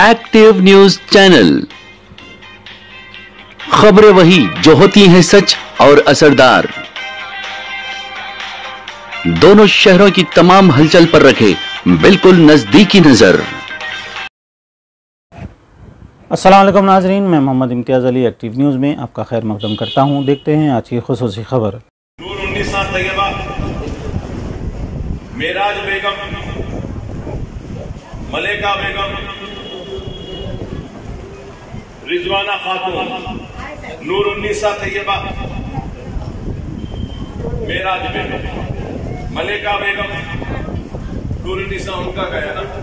Active news channel. खबरें वही जो होती हैं सच और असरदार। दोनों शहरों की तमाम हलचल पर रखे बिल्कुल नजदीकी नजर। अस्सलाम वालेकुम नाजरीन, मैं मोहम्मद इम्तियाज़ अली एक्टिव न्यूज़ में आपका खैर मकदम करता हूं। देखते हैं आज की खुसूसी खबर। नूर उन्नीसा तैयबा, मेराज बेगम, मलेका बेगम, रिजवाना खातून, नूर उन्नीसा तैयबा, मेराज बेगम, मलेका बेगम, नूर उन्नीसा उनका गया ना,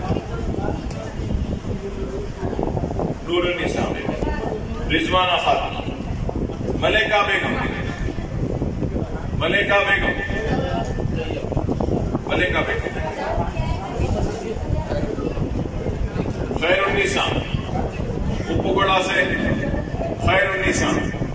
नूर उन्नीसा बेगम, रिजवाना खातून, मलेका बेगम, मलेका बेगम, मलेका बेगम, खैरुन्निसा, उपगुड़ा से खैरुन्निसा।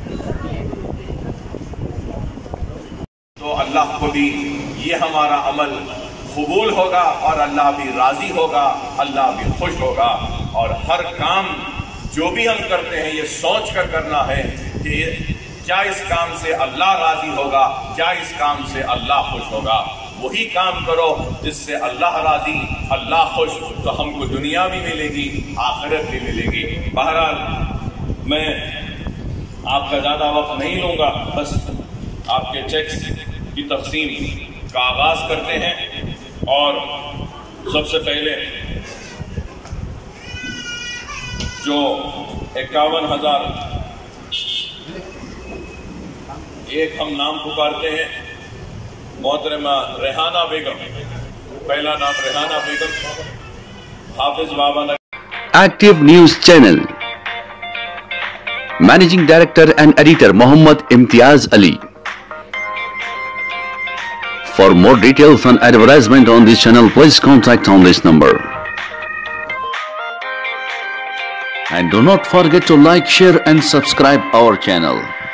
तो अल्लाह को भी ये हमारा अमल कबूल होगा और अल्लाह भी राजी होगा, अल्लाह भी खुश होगा। और हर काम जो भी हम करते हैं ये सोच कर करना है कि क्या इस काम से अल्लाह राजी होगा, क्या इस काम से अल्लाह खुश होगा। वही काम करो जिससे अल्लाह राजी, अल्लाह खुश, तो हमको दुनिया भी मिलेगी, आखिरत भी मिलेगी। बहरहाल मैं आपका ज्यादा वक्त नहीं लूंगा, बस आपके चेक्स की तकसीम का आगाज करते हैं। और सबसे पहले जो 51,000 एक हम नाम पुकारते हैं, मोहतरमा रेहाना बेगम, पहला नाम Rehana Begum, Hafiz Baba Nagar. Active news channel, managing director and editor Mohammad Imtiyaz Ali. For more details and advertisement on this channel, please contact on this number. And do not forget to like, share and subscribe our channel.